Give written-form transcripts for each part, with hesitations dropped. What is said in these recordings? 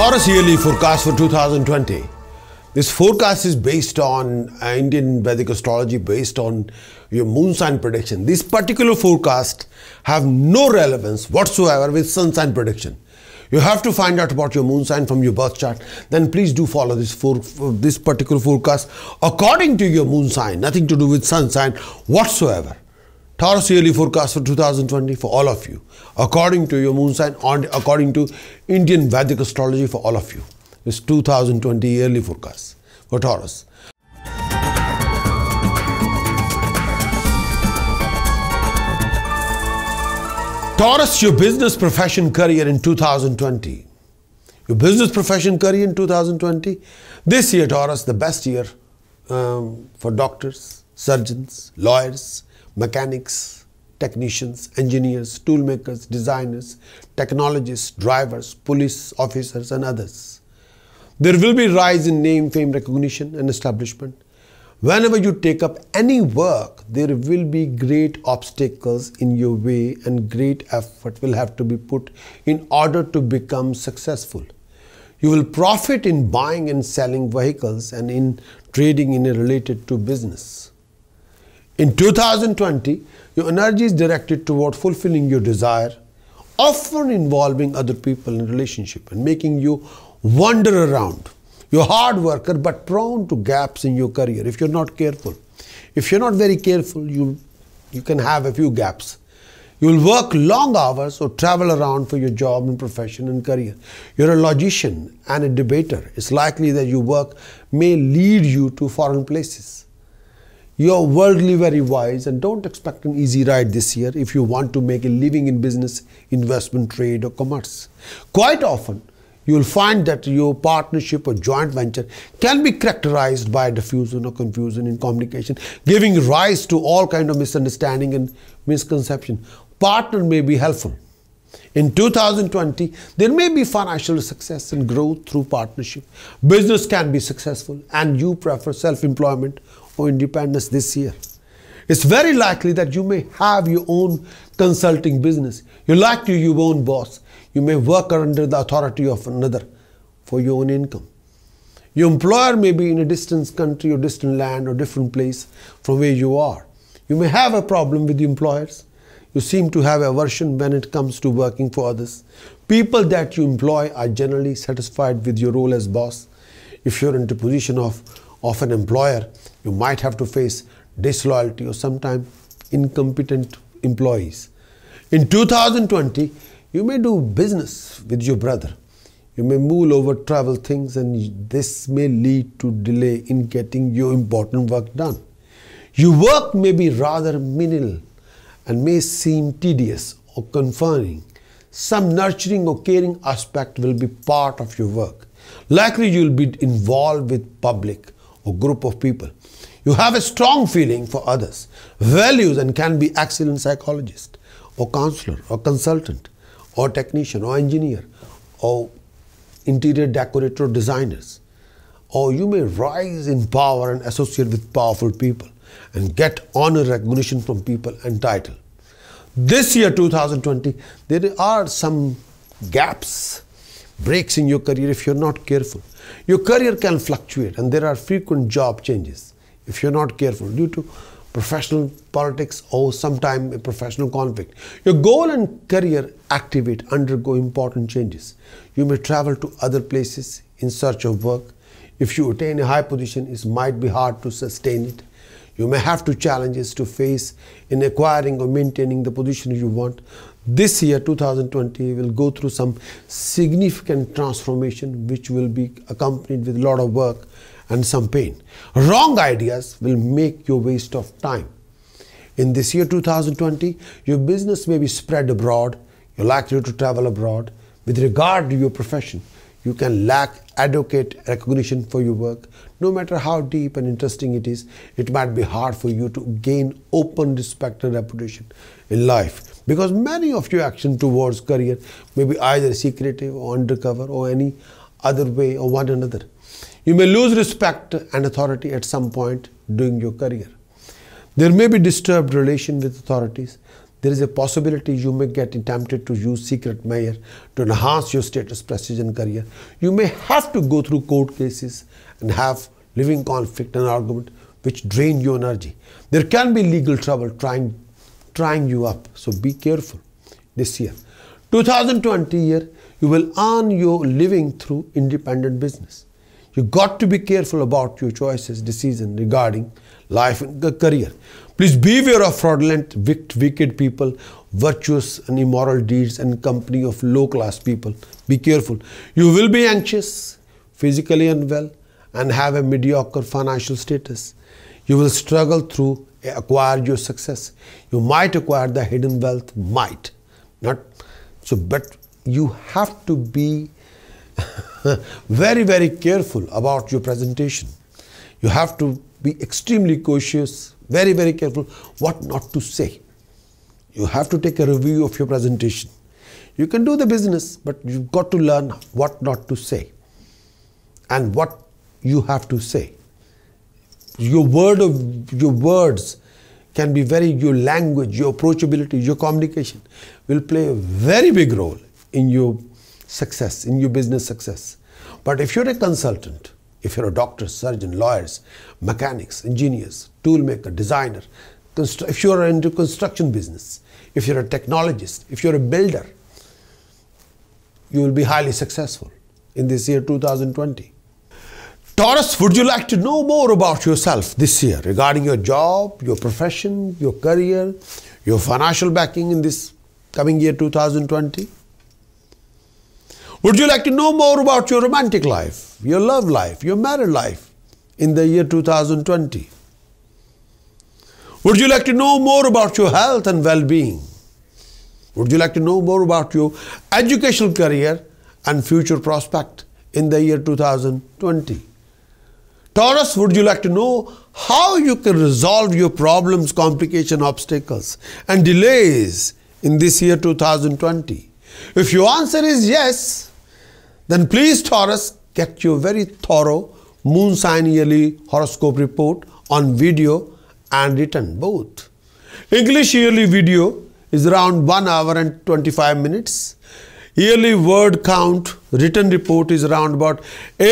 Taurus yearly forecast for 2020. This forecast is based on Indian Vedic astrology, based on your moon sign prediction. This particular forecast have no relevance whatsoever with sun sign prediction. You have to find out about your moon sign from your birth chart. Then please do follow this particular forecast according to your moon sign, nothing to do with sun sign whatsoever. Taurus yearly forecast for 2020 for all of you, according to your moon sign and according to Indian Vedic astrology for all of you. This 2020 yearly forecast for Taurus. Taurus, your business, profession, career in 2020. Your business, profession, career in 2020. This year, Taurus, the best year for doctors, surgeons, lawyers, mechanics, technicians, engineers, toolmakers, designers, technologists, drivers, police officers and others. There will be rise in name, fame, recognition and establishment. Whenever you take up any work, there will be great obstacles in your way and great effort will have to be put in order to become successful. You will profit in buying and selling vehicles and in trading in related to business. In 2020, your energy is directed toward fulfilling your desire, often involving other people in relationship and making you wander around. You're a hard worker but prone to gaps in your career if you're not careful. If you're not very careful, you can have a few gaps. You will work long hours or travel around for your job and profession and career. You're a logician and a debater. It's likely that your work may lead you to foreign places. You're worldly very wise and don't expect an easy ride this year if you want to make a living in business, investment, trade or commerce. Quite often, you will find that your partnership or joint venture can be characterized by diffusion or confusion in communication, giving rise to all kinds of misunderstanding and misconception. Partner may be helpful. In 2020, there may be financial success and growth through partnership. Business can be successful and you prefer self-employment or independence this year. It's very likely that you may have your own consulting business. You like to be your own boss. You may work under the authority of another for your own income. Your employer may be in a distant country or distant land or different place from where you are. You may have a problem with the employers. You seem to have aversion when it comes to working for others. People that you employ are generally satisfied with your role as boss. If you're in the position of an employer, you might have to face disloyalty or sometimes incompetent employees. In 2020, you may do business with your brother. You may move over travel things and this may lead to delay in getting your important work done. Your work may be rather menial and may seem tedious or confining. Some nurturing or caring aspect will be part of your work. Likely you will be involved with public or group of people. You have a strong feeling for others, values and can be excellent psychologist or counselor or consultant or technician or engineer or interior decorator or designers. Or you may rise in power and associate with powerful people and get honor recognition from people and title. This year 2020, there are some gaps, breaks in your career if you're not careful. Your career can fluctuate and there are frequent job changes if you're not careful due to professional politics or sometime a professional conflict. Your goal and career activate undergo important changes. You may travel to other places in search of work. If you attain a high position, it might be hard to sustain it. You may have two challenges to face in acquiring or maintaining the position you want. This year, 2020, will go through some significant transformation which will be accompanied with a lot of work and some pain. Wrong ideas will make you waste of time. In this year, 2020, your business may be spread abroad. You're likely to travel abroad. With regard to your profession, you can lack adequate recognition for your work. No matter how deep and interesting it is, it might be hard for you to gain open respect and reputation in life because many of your action towards career may be either secretive or undercover or any other way or one another. You may lose respect and authority at some point during your career. There may be disturbed relation with authorities. there is a possibility you may get tempted to use secret measure to enhance your status, prestige and career. You may have to go through court cases and have living conflict and argument which drain your energy. There can be legal trouble trying you up, so be careful this year. 2020 year, you will earn your living through independent business. You got to be careful about your choices, decisions regarding life and career. Please beware of fraudulent, wicked people, virtuous and immoral deeds and company of low-class people. Be careful. You will be anxious, physically unwell, and have a mediocre financial status. You will struggle to acquire your success. You might acquire the hidden wealth, but you have to be very, very careful about your presentation. You have to be extremely cautious, very, very careful what not to say. You have to take a review of your presentation. You can do the business, but you've got to learn what not to say and what you have to say. Your words can be your language, your approachability, your communication will play a very big role in your success, in your business success. But if you're a consultant, if you're a doctor, surgeon, lawyers, mechanics, engineers, toolmaker, designer, if you're into construction business, if you're a technologist, if you're a builder, you will be highly successful in this year 2020. Taurus, would you like to know more about yourself this year regarding your job, your profession, your career, your financial backing in this coming year 2020? Would you like to know more about your romantic life, your love life, your married life in the year 2020? Would you like to know more about your health and well-being? Would you like to know more about your educational career and future prospect in the year 2020? Taurus, would you like to know how you can resolve your problems, complications, obstacles and delays in this year 2020? If your answer is yes, then please Taurus, get your very thorough moon sign yearly horoscope report on video and written both. English yearly video is around 1 hour and 25 minutes. Yearly word count written report is around about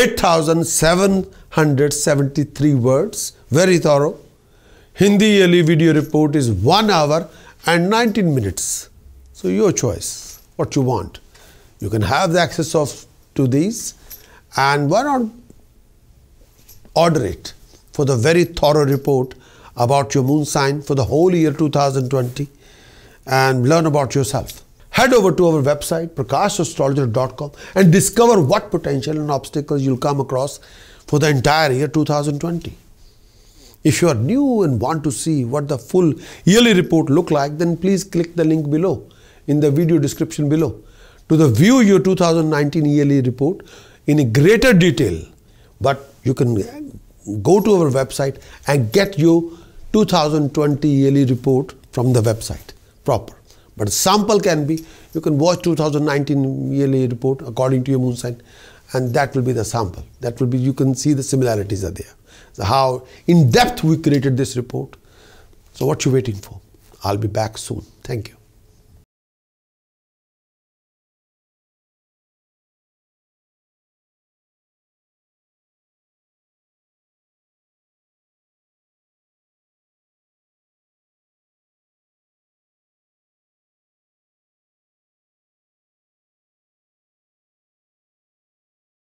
8,773 words. Very thorough. Hindi yearly video report is 1 hour and 19 minutes. So your choice, what you want. You can have the access to these, and why not order it for the very thorough report about your moon sign for the whole year 2020 and learn about yourself. Head over to our website prakashastrologer.com and discover what potential and obstacles you'll come across for the entire year 2020. If you are new and want to see what the full yearly report look like, then please click the link below in the video description below to view your 2019 yearly report in a greater detail. But you can go to our website and get your 2020 yearly report from the website proper. But a sample can be, you can watch 2019 yearly report according to your moon sign, and that will be the sample. That will be, you can see the similarities are there. So how in depth we created this report. So what you waiting for? I'll be back soon. Thank you.